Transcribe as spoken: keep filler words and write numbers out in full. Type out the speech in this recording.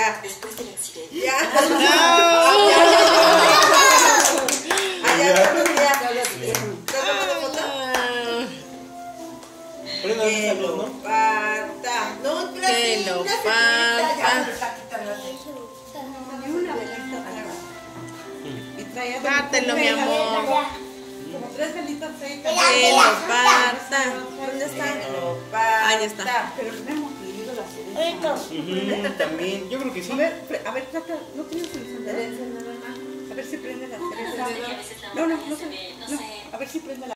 Ya. Después del accidente. Ya. No. Allá, ya. ¿Estás tomando foto? Prenda Que esa luz, lo ¿no? parta. No, espérate, Que lo una parta. cerita, ya, está quitando así. Ni una velita traga. Y traía como Dátelo, mi tres amor. velitas, como tres velitas ahí. Que lo parta. ¿Dónde está? Que lo Ah, ya está. parta. Pero no hemos leído la cereza. Ujú, también, yo creo que sí. A ver, pre- a ver, trata, ¿no tienes el encendedor? A ver si prende la cereza. Que a veces la No, no, montaña no se sé. ve, no No, sé. a ver si prende la